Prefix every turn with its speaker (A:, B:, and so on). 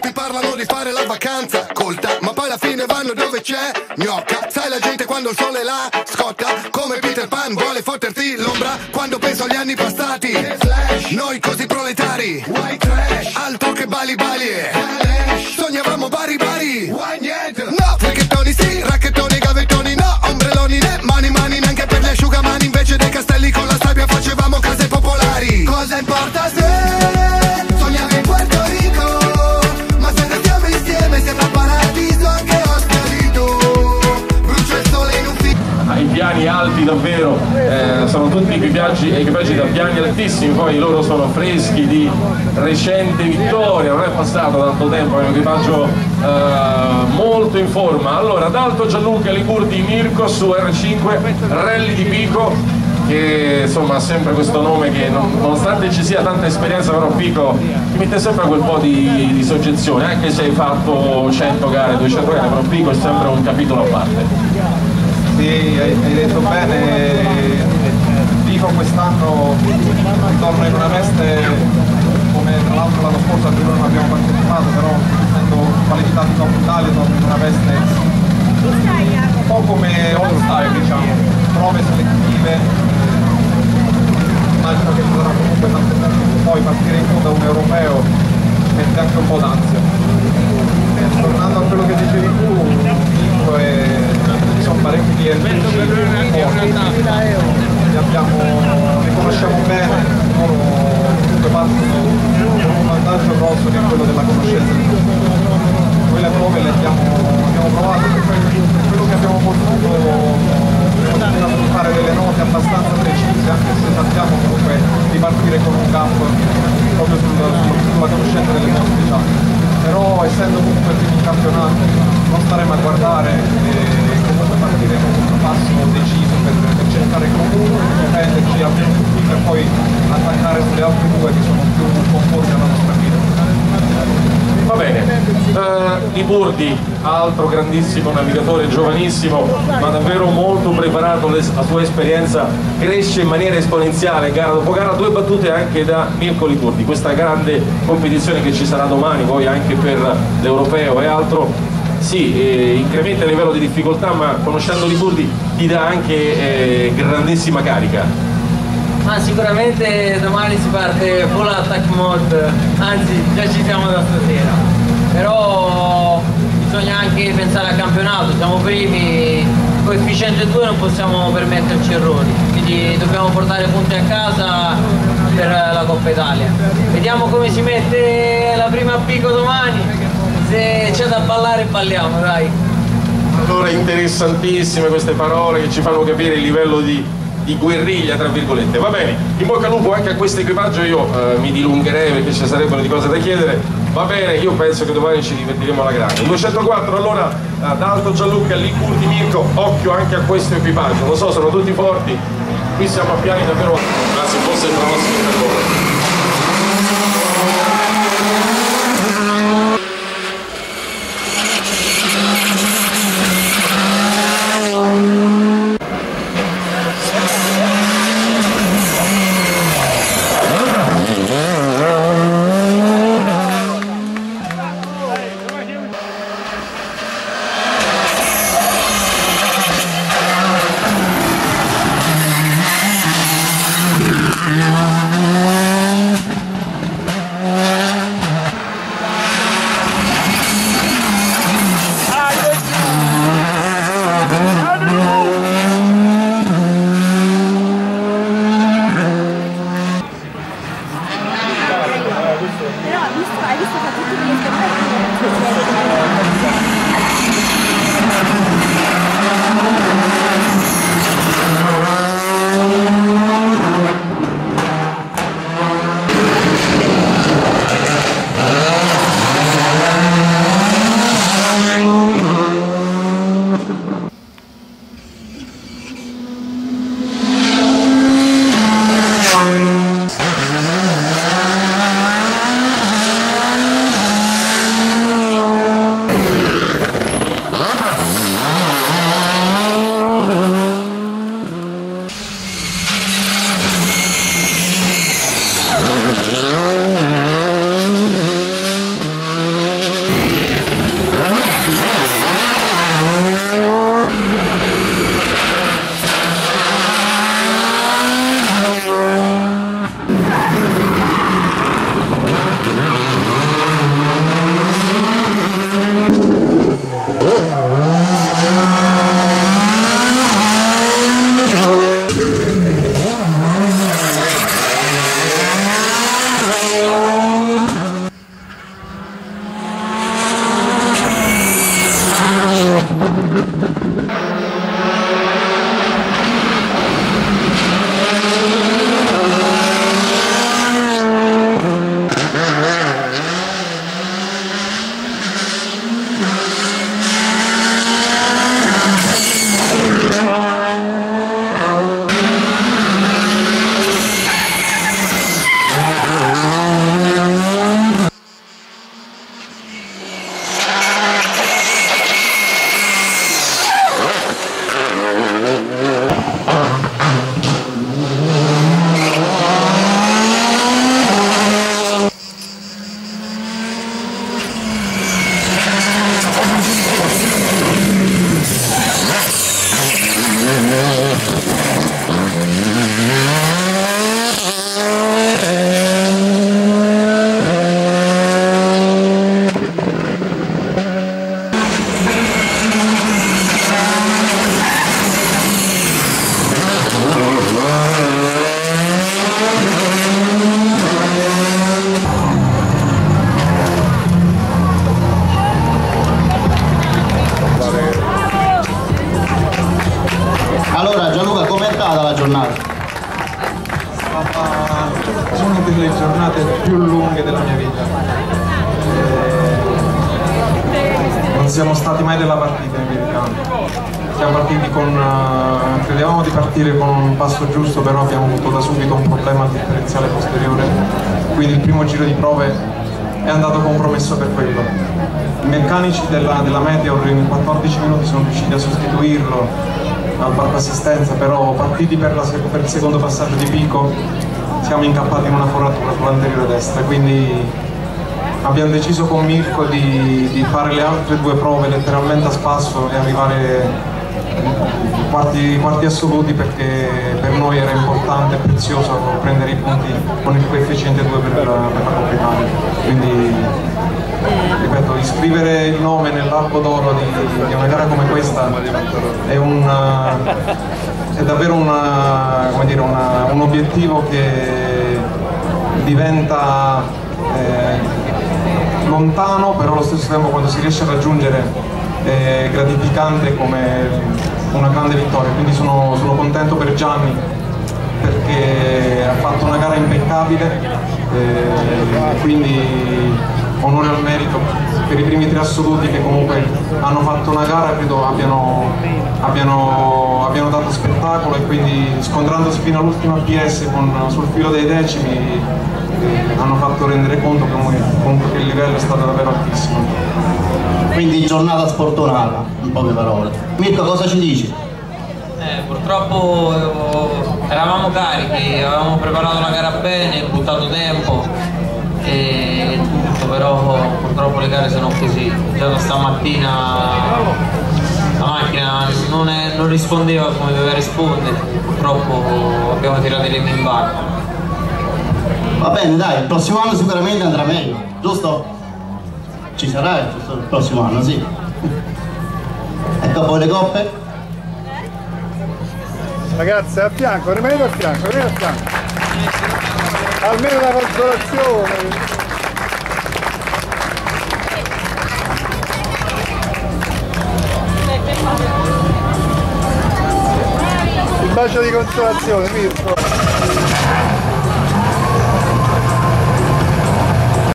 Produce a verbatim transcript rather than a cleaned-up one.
A: Tutti parlano di fare la vacanza colta, ma poi alla fine vanno dove c'è gnocca. Sai la gente quando il sole la scotta, come Peter Pan vuole fotterti l'ombra. Quando penso agli anni passati, noi così proletari, altro che bali bali, sognavamo bari bari. No, fricchettoni sì, racchettoni, gavettoni no, ombrelloni né, mani mani neanche per gli asciugamani. Invece dei castelli con la sabbia facevamo case popolari. Cosa importa se sognavi in Puerto Rico, ma se restiamo insieme sembra paradiso anche Oscarito. Brucia il sole in un film.
B: I piani alti davvero, eh, sono tutti equipaggi, equipaggi da piani altissimi, poi loro sono freschi di recente vittoria, non è passato tanto tempo, è un equipaggio eh, molto in forma. Allora, D'Alto Gianluca Licurdi Mirko su R cinque Rally di Pico, che insomma ha sempre questo nome che non, nonostante ci sia tanta esperienza, però Pico ti mette sempre quel po' di, di soggezione, anche se hai fatto cento gare, duecento gare, però Pico è sempre un capitolo a parte.
C: Sì, hai, hai detto bene, Pico quest'anno ritorna in una veste come tra l'altro l'anno scorso a giugno non abbiamo partecipato, però essendo qualificato in Coppa Italia torna in una veste un po' come all style, diciamo, prove selettive, immagino che ci sarà comunque tanto tempo, poi partire in fondo a un europeo mette anche un po' d'ansia. E tornando a quello che dicevi tu, Pico è sono parecchi di L P G li abbiamo, li conosciamo bene, loro comunque partono con un vantaggio grosso che è quello della conoscenza di tutto. Noi le prove le abbiamo, abbiamo provato, per quello che abbiamo potuto abbiamo fare delle note abbastanza precise, anche se sappiamo comunque di partire con un gap proprio sulla, sulla conoscenza delle nostre speciali. Però essendo comunque il primo campionato non staremo a guardare e comunque partire con un passo deciso per, per cercare comunque di difenderci al più per poi attaccare sulle altre due che sono più conformi alla nostra vita.
B: Va bene, uh, Licurdi, altro grandissimo navigatore, giovanissimo, ma davvero molto preparato, la sua esperienza cresce in maniera esponenziale, gara dopo gara, due battute anche da Mirko Licurdi, questa grande competizione che ci sarà domani, poi anche per l'Europeo e altro, sì, eh, incrementa il livello di difficoltà, ma conoscendo Licurdi ti dà anche eh, grandissima carica.
D: Ma sicuramente domani si parte full attack mode, anzi già ci siamo da stasera, però bisogna anche pensare al campionato, siamo primi, coefficiente due non possiamo permetterci errori, quindi dobbiamo portare punti a casa per la Coppa Italia. Vediamo come si mette la prima a Pico domani, se c'è da ballare balliamo, dai.
B: Allora, interessantissime queste parole che ci fanno capire il livello di di guerriglia tra virgolette. Va bene, in bocca al lupo anche a questo equipaggio, io eh, mi dilungherei perché ci sarebbero di cose da chiedere. Va bene, io penso che domani ci divertiremo alla grande. duecentoquattro, allora eh, D'Alto Gianluca Licurdi Mirko, occhio anche a questo equipaggio, lo so, sono tutti forti, qui siamo a piani davvero, ma se fosse il prossimo per loro.
C: siamo stati mai della partita in verità. Siamo partiti con, uh, credevamo di partire con un passo giusto, però abbiamo avuto da subito un problema al differenziale posteriore, quindi il primo giro di prove è andato compromesso per quello. I meccanici della, della Meteor in quattordici minuti sono riusciti a sostituirlo al parco assistenza, però partiti per, la, per il secondo passaggio di picco siamo incappati in una foratura sull'anteriore destra, quindi abbiamo deciso con Mirko di, di fare le altre due prove letteralmente a spasso e arrivare quarti, quarti assoluti, perché per noi era importante e prezioso prendere i punti con il coefficiente due per la, per la Coppa Italia. Quindi, ripeto, iscrivere il nome nell'albo d'oro di, di una gara come questa è, una, è davvero una, come dire, una, un obiettivo che diventa eh, lontano, però allo stesso tempo quando si riesce a raggiungere è gratificante come una grande vittoria. Quindi sono, sono contento per Gianni, perché ha fatto una gara impeccabile, eh, quindi onore al merito per i primi tre assoluti che comunque hanno fatto una gara, credo abbiano, abbiano, abbiano dato spettacolo, e quindi scontrandosi fino all'ultima P S con, sul filo dei decimi eh, hanno fatto rendere conto che comunque che il livello è stato davvero altissimo.
E: Quindi giornata sfortunata, in poche parole. Mirko, cosa ci dici?
D: Eh, purtroppo eh, eravamo carichi, avevamo preparato la gara bene, buttato tempo e tutto, però purtroppo le gare sono così. Già da stamattina la macchina non, è, non rispondeva come doveva rispondere, purtroppo abbiamo tirato le in barca.
E: Va bene, dai, il prossimo anno sicuramente andrà meglio, giusto? Ci sarà il prossimo anno, sì. E dopo le coppe?
F: Ragazzi, a fianco, rimanete a fianco, rimanete a fianco. Almeno la consolazione. Il bacio di consolazione, Mirko.